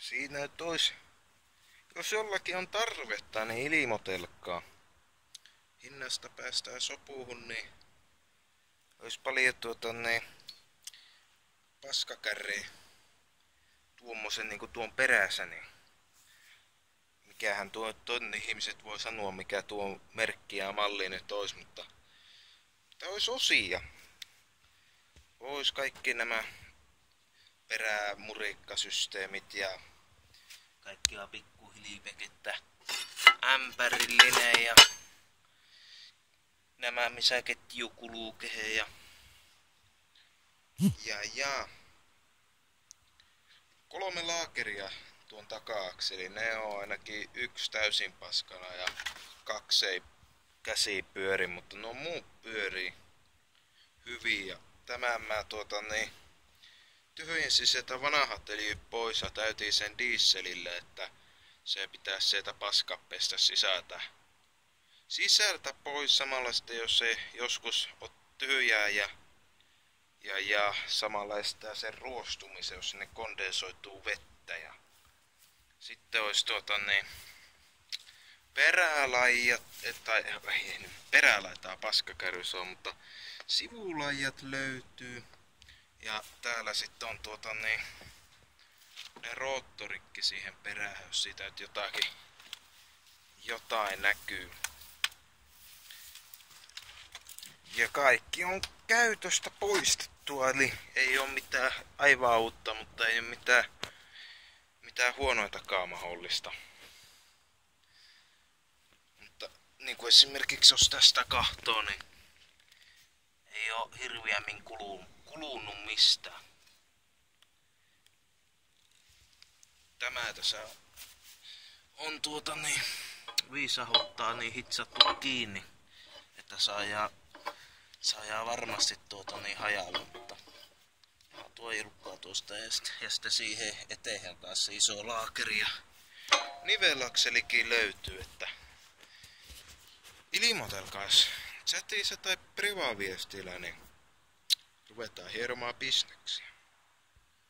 Siinä nyt ois, jos jollakin on tarvetta, niin ilmoitelkaa. Hinnasta päästään sopuun, niin ois paljon paskakärriä tuommoisen niinku tuon perässä, niin mikähän tonne ihmiset voi sanoa, mikä tuo merkki ja malli nyt ois, mutta tää ois osia. Ois kaikki nämä perämurikkasysteemit ja kaikkia pikkuhilipekettä, ämpärillinen ja nämä missä ketju kuluu kehen ja 3 laakeria tuon taka-akseli. Ne on ainakin 1 täysin paskana ja 2 ei käsi pyöri, mutta nuo muut pyörii hyvin. Ja tämän mä tyhjensin sieltä vanhat öljyt pois ja täytin sen dieselille, että se pitää sieltä paskapestä sisältä pois samalla sitten, jos se joskus on tyhjää ja samalla estää sen ruostumisen, jos sinne kondensoituu vettä. Ja sitten olisi perälajat, tai ei perälaitaa paskakärrys on, mutta sivulajat löytyy. Ja täällä sitten on ne roottorikki siihen perään, jos siitä nyt jotain näkyy. Ja kaikki on käytöstä poistettua, eli ei ole mitään aivan uutta, mutta ei ole mitään huonoitakaan mahdollista. Mutta niin kuin esimerkiksi jos tästä kahtoo, niin ei ole hirveämmin kulunut mistään. Tämä tässä on viisahuttaa niin hitsattu kiinni, että saadaan varmasti hajalle, mutta tuo irukkaa tuosta ja sitten siihen eteen taas se iso laakeri ja nivelakselikin löytyy, että ilmoitelkaas chatissa tai privaviestillä, niin ruvetaan hieromaan bisneksiä.